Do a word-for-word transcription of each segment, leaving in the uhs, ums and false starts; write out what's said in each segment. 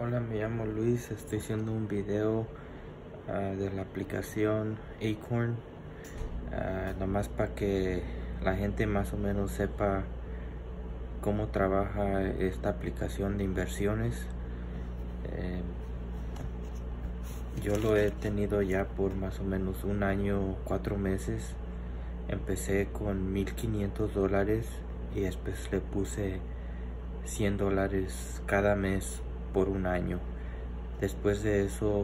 Hola, me llamo Luis, estoy haciendo un video uh, de la aplicación Acorn, uh, nomás para que la gente más o menos sepa cómo trabaja esta aplicación de inversiones. Eh, yo lo he tenido ya por más o menos un año, cuatro meses. Empecé con mil quinientos dólares y después le puse cien dólares cada mes por un año. Después de eso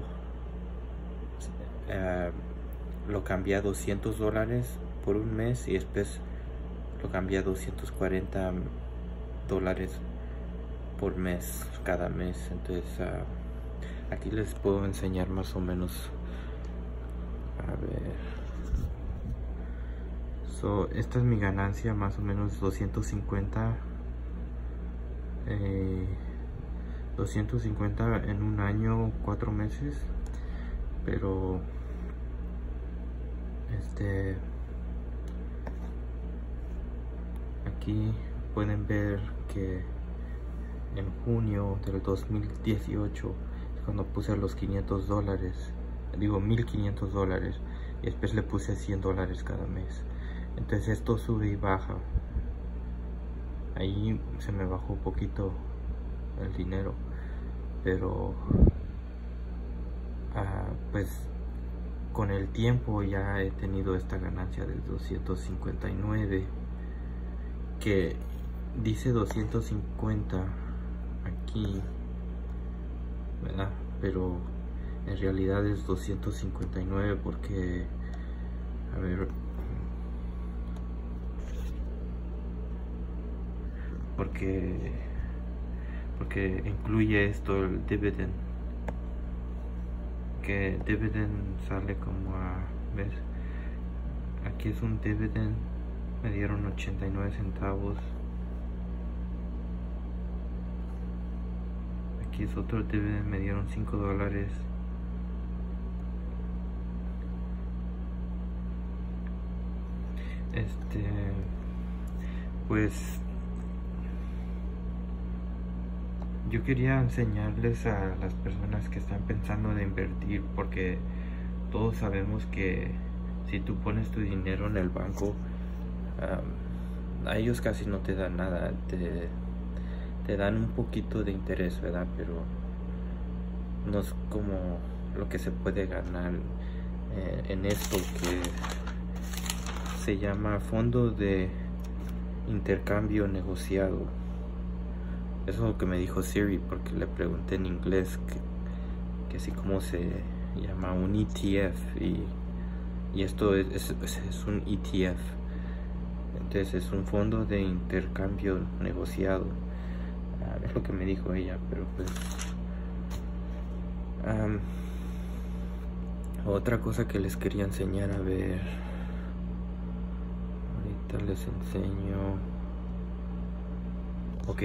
uh, lo cambié a doscientos dólares por un mes y después lo cambié a doscientos cuarenta dólares por mes cada mes. Entonces uh, aquí les puedo enseñar más o menos. A ver, so, esta es mi ganancia, más o menos doscientos cincuenta eh, doscientos cincuenta en un año, cuatro meses. Pero este aquí pueden ver que en junio del dos mil dieciocho es cuando puse los quinientos dólares, digo mil quinientos dólares, y después le puse cien dólares cada mes. Entonces esto sube y baja. Ahí se me bajó un poquito el dinero, pero uh, pues con el tiempo ya he tenido esta ganancia de doscientos cincuenta y nueve, que dice doscientos cincuenta aquí, ¿verdad? Pero en realidad es doscientos cincuenta y nueve porque, a ver, porque porque incluye esto, el dividend, que dividend sale como a, ¿ves? Aquí es un dividend, me dieron ochenta y nueve centavos. Aquí es otro dividend, me dieron cinco dólares. Este, pues yo quería enseñarles a las personas que están pensando de invertir, porque todos sabemos que si tú pones tu dinero en el banco, um, a ellos casi no te dan nada, te, te dan un poquito de interés, ¿verdad? Pero no es como lo que se puede ganar eh, en esto que se llama fondo de intercambio negociado. Eso es lo que me dijo Siri, porque le pregunté en inglés que, que así como se llama un E T F, y, y esto es, es, es un E T F. Entonces es un fondo de intercambio negociado. Uh, es lo que me dijo ella, pero pues um, otra cosa que les quería enseñar, a ver, ahorita les enseño. Ok,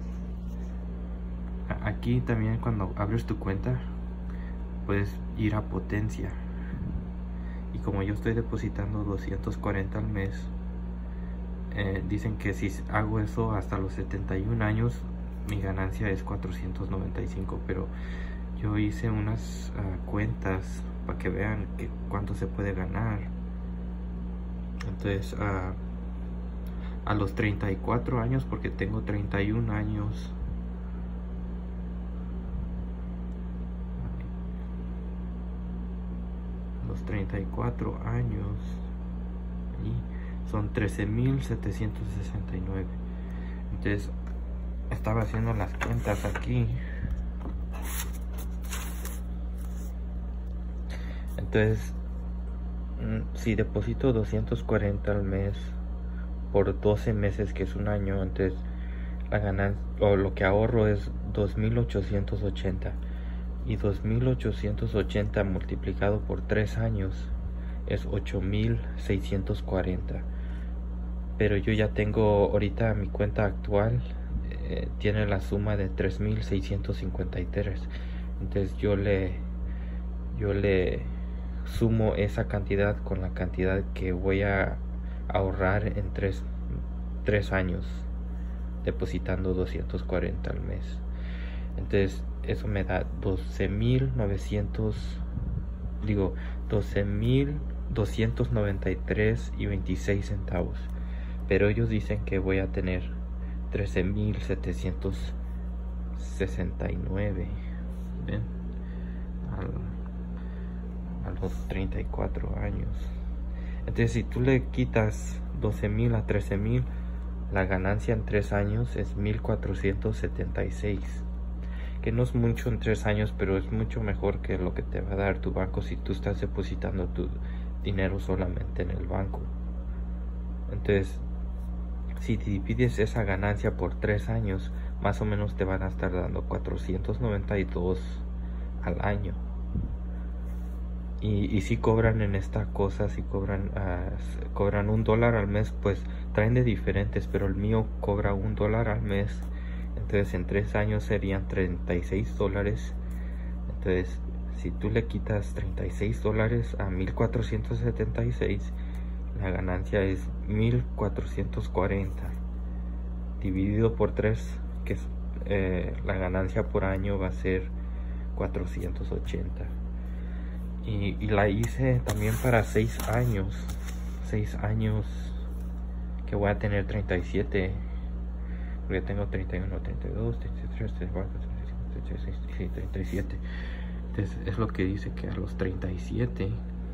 aquí también cuando abres tu cuenta puedes ir a potencia, y como yo estoy depositando doscientos cuarenta al mes, eh, dicen que si hago eso hasta los setenta y un años mi ganancia es cuatrocientos noventa y cinco, pero yo hice unas uh, cuentas para que vean que cuánto se puede ganar. Entonces uh, a los treinta y cuatro años, porque tengo treinta y un años, los treinta y cuatro años y son trece mil setecientos sesenta y nueve. Entonces estaba haciendo las cuentas aquí. Entonces si deposito doscientos cuarenta al mes por doce meses, que es un año, entonces la ganancia o lo que ahorro es dos mil ochocientos ochenta, y dos mil ochocientos ochenta multiplicado por tres años es ocho mil seiscientos cuarenta. Pero yo ya tengo ahorita mi cuenta actual, eh, tiene la suma de tres mil seiscientos cincuenta y tres. Entonces yo le yo le sumo esa cantidad con la cantidad que voy a ahorrar en tres, tres años depositando doscientos cuarenta al mes. Entonces eso me da doce mil novecientos, digo, doce mil doscientos noventa y tres y veintiséis centavos. Pero ellos dicen que voy a tener trece mil setecientos sesenta y nueve. ¿Ven? Al, a los treinta y cuatro años. Entonces, si tú le quitas doce mil a trece mil, la ganancia en tres años es mil cuatrocientos setenta y seis. Que no es mucho en tres años, pero es mucho mejor que lo que te va a dar tu banco si tú estás depositando tu dinero solamente en el banco. Entonces, si divides esa ganancia por tres años, más o menos te van a estar dando cuatrocientos noventa y dos al año. Y, y si cobran en esta cosa, si cobran, uh, cobran un dólar al mes, pues traen de diferentes, pero el mío cobra un dólar al mes. Entonces en tres años serían treinta y seis dólares. Entonces si tú le quitas treinta y seis dólares a mil cuatrocientos setenta y seis, la ganancia es mil cuatrocientos cuarenta. Dividido por tres, que es, eh, la ganancia por año va a ser cuatrocientos ochenta. Y, y la hice también para seis años. seis años que voy a tener treinta y siete. Porque tengo treinta y uno, treinta y dos, treinta y tres, treinta y cuatro, treinta y cinco, treinta y seis, treinta y siete. Entonces es lo que dice que a los treinta y siete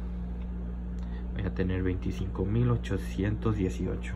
voy a tener veinticinco mil ochocientos dieciocho.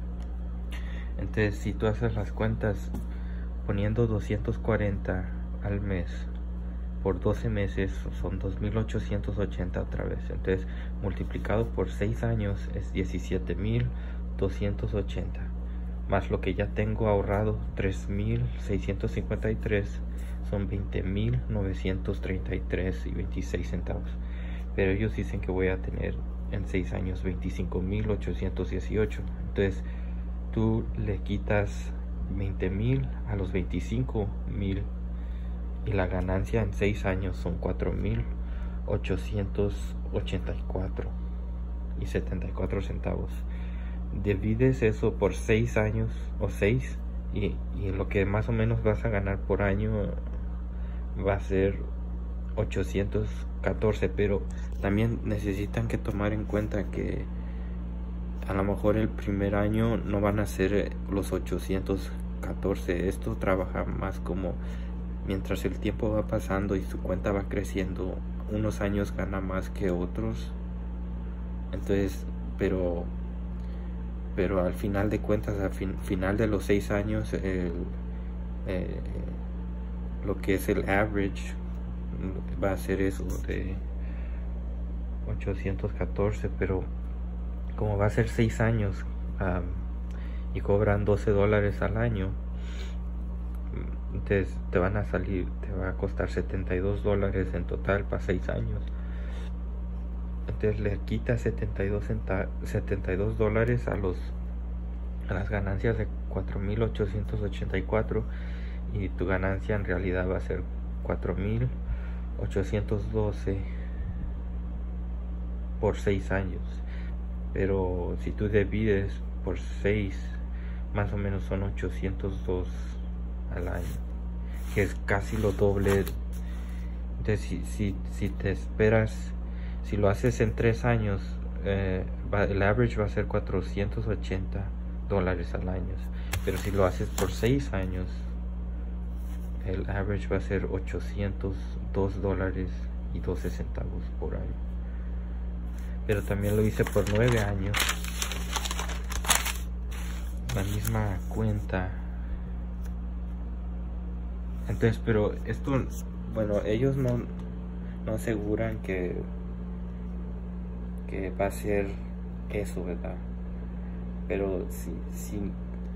Entonces si tú haces las cuentas poniendo doscientos cuarenta al mes por doce meses, son dos mil ochocientos ochenta otra vez. Entonces multiplicado por seis años es diecisiete mil doscientos ochenta. Más lo que ya tengo ahorrado, tres mil seiscientos cincuenta y tres, son veinte mil novecientos treinta y tres y veintiséis centavos. Pero ellos dicen que voy a tener en seis años veinticinco mil ochocientos dieciocho. Entonces tú le quitas veinte mil a los veinticinco mil y la ganancia en seis años son cuatro mil ochocientos ochenta y cuatro y setenta y cuatro centavos. Divides eso por seis años o seis y, y lo que más o menos vas a ganar por año va a ser ochocientos catorce. Pero también necesitan que tomar en cuenta que a lo mejor el primer año no van a ser los ochocientos catorce. Esto trabaja más como mientras el tiempo va pasando y su cuenta va creciendo. Unos años gana más que otros. Entonces, pero pero al final de cuentas, al fin, final de los seis años, el, eh, lo que es el average va a ser eso de ochocientos catorce. Pero como va a ser seis años um, y cobran doce dólares al año, entonces te van a salir, te va a costar setenta y dos dólares en total para seis años. Entonces le quita setenta y dos dólares a los a las ganancias de cuatro mil ochocientos ochenta y cuatro y tu ganancia en realidad va a ser cuatro mil ochocientos doce por seis años. Pero si tú divides por seis, más o menos son ochocientos dos al año, que es casi lo doble. Entonces si, si, si te esperas, si lo haces en tres años, eh, va, el average va a ser cuatrocientos ochenta dólares al año. Pero si lo haces por seis años, el average va a ser ochocientos dos dólares y doce centavos por año. Pero también lo hice por nueve años, la misma cuenta. Entonces, pero esto, bueno, ellos no, no aseguran que que va a ser eso, ¿verdad? Pero si, si,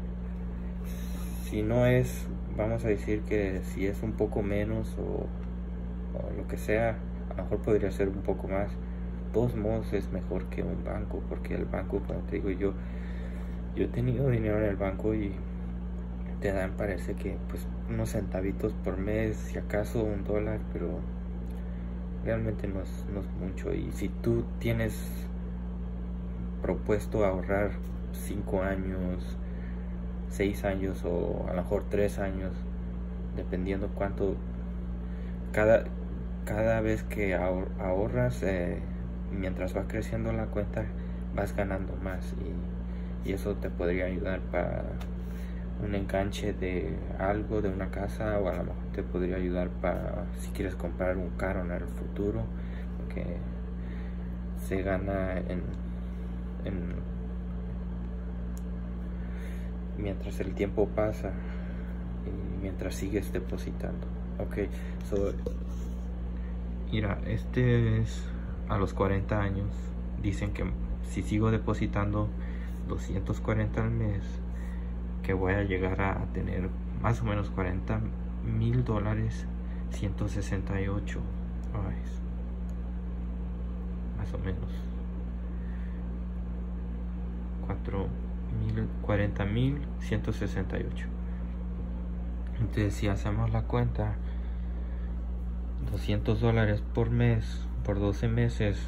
si no es, vamos a decir que si es un poco menos o, o lo que sea, a lo mejor podría ser un poco más. De todos modos es mejor que un banco, porque el banco, como te digo, yo yo he tenido dinero en el banco y te dan, parece que pues unos centavitos por mes, si acaso un dólar, pero realmente no es, no es mucho. Y si tú tienes propuesto ahorrar cinco años, seis años o a lo mejor tres años, dependiendo cuánto cada, cada vez que ahor ahorras, eh, mientras va creciendo la cuenta, vas ganando más, y, y eso te podría ayudar para un enganche de algo, de una casa, o a lo mejor te podría ayudar para si quieres comprar un carro en el futuro, porque se gana en, en mientras el tiempo pasa y mientras sigues depositando. Ok, so mira, este es a los cuarenta años. Dicen que si sigo depositando doscientos cuarenta al mes, que voy a llegar a tener más o menos cuarenta mil dólares, ciento sesenta y ocho. Ay, más o menos cuarenta mil ciento sesenta y ocho. Entonces, si hacemos la cuenta, doscientos dólares por mes por doce meses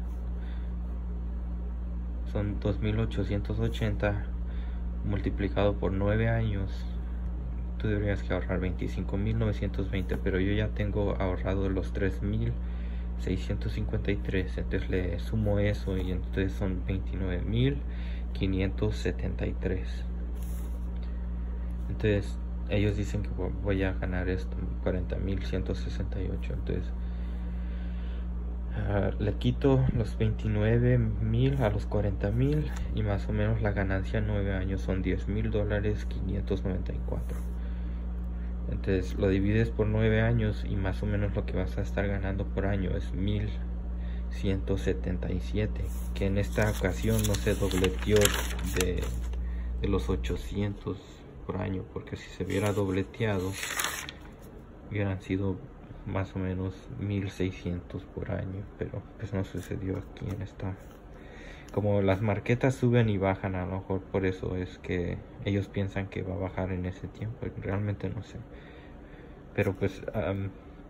son dos mil ochocientos ochenta, multiplicado por nueve años. Tú deberías que ahorrar veinticinco mil novecientos veinte, pero yo ya tengo ahorrado los tres mil seiscientos cincuenta y tres. Entonces le sumo eso y entonces son veintinueve mil quinientos setenta y tres. Entonces ellos dicen que voy a ganar esto, cuarenta mil ciento sesenta y ocho. Entonces uh, le quito los veintinueve mil a los cuarenta mil, y más o menos la ganancia en nueve años son diez mil dólares quinientos noventa y cuatro. Entonces lo divides por nueve años y más o menos lo que vas a estar ganando por año es mil ciento setenta y siete, que en esta ocasión no se dobleteó de, de los ochocientos por año, porque si se hubiera dobleteado hubieran sido más o menos mil seiscientos por año, pero pues no sucedió aquí en esta. Como las marquetas suben y bajan, a lo mejor por eso es que ellos piensan que va a bajar en ese tiempo. Realmente no sé, pero pues um,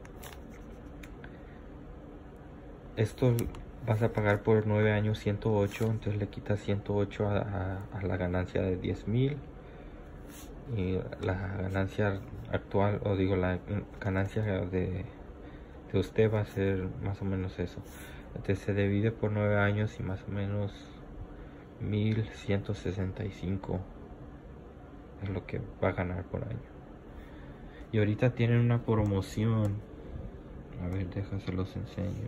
esto vas a pagar por nueve años ciento ocho, entonces le quitas ciento ocho a, a, a la ganancia de diez mil, y la ganancia actual, o digo la ganancia de, de usted va a ser más o menos eso. Entonces se divide por nueve años y más o menos mil ciento sesenta y cinco es lo que va a ganar por año. Y ahorita tienen una promoción, a ver, déjense los enseño.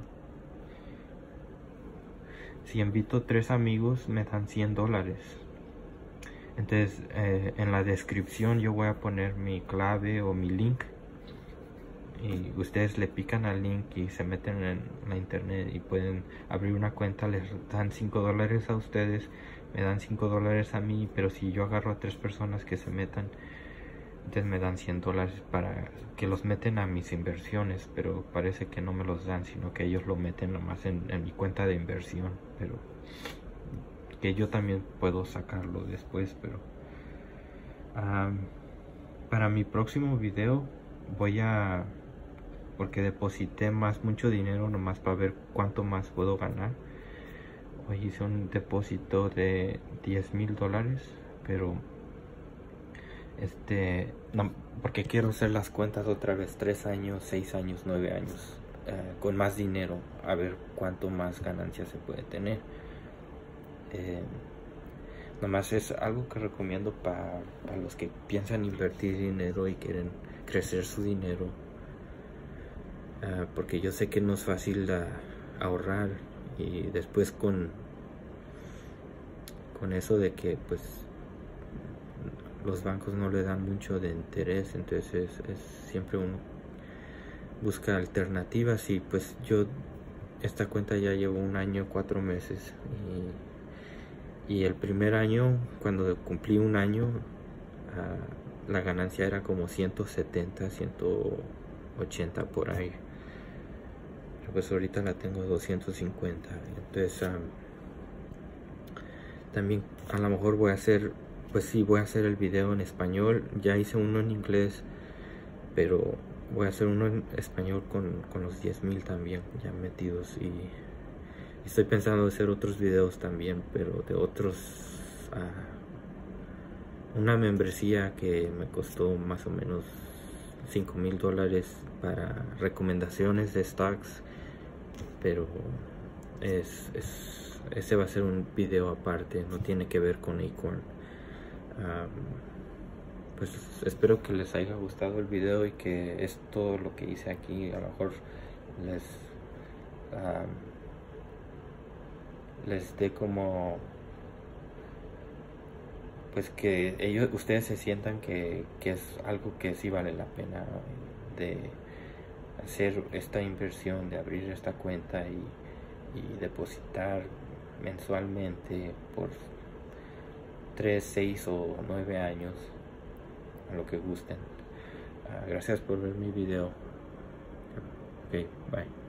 Si invito tres amigos me dan cien dólares. Entonces eh, en la descripción yo voy a poner mi clave o mi link, y ustedes le pican al link y se meten en la internet y pueden abrir una cuenta. Les dan cinco dólares a ustedes, me dan cinco dólares a mí, pero si yo agarro a tres personas que se metan, entonces me dan cien dólares para que los meten a mis inversiones, pero parece que no me los dan, sino que ellos lo meten nomás en, en mi cuenta de inversión, pero que yo también puedo sacarlo después. Pero um, para mi próximo video voy a, porque deposité más mucho dinero nomás para ver cuánto más puedo ganar. Hoy hice un depósito de diez mil dólares, pero este no, porque quiero hacer las cuentas otra vez, tres años, seis años, nueve años, eh, con más dinero, a ver cuánto más ganancia se puede tener. Eh, nomás es algo que recomiendo para, para los que piensan invertir dinero y quieren crecer su dinero, uh, porque yo sé que no es fácil uh, ahorrar, y después con con eso de que pues los bancos no le dan mucho de interés, entonces es, es siempre uno busca alternativas. Y pues yo esta cuenta ya llevo un año, cuatro meses, y, y el primer año, cuando cumplí un año, uh, la ganancia era como ciento setenta, ciento ochenta por ahí, pero pues ahorita la tengo doscientos cincuenta. Entonces um, también a lo mejor voy a hacer, pues sí, voy a hacer el video en español. Ya hice uno en inglés, pero voy a hacer uno en español con, con los diez mil también ya metidos, y estoy pensando hacer otros videos también, pero de otros, uh, una membresía que me costó más o menos cinco mil dólares para recomendaciones de stocks, pero es, es, ese va a ser un video aparte, no tiene que ver con Acorn. Um, pues espero que les haya gustado el video y que es todo lo que hice aquí. A lo mejor les um, les dé como, pues que ellos, ustedes se sientan que, que es algo que sí vale la pena de hacer esta inversión, de abrir esta cuenta y, y depositar mensualmente por tres, seis o nueve años, a lo que gusten. Uh, gracias por ver mi video. Ok, bye.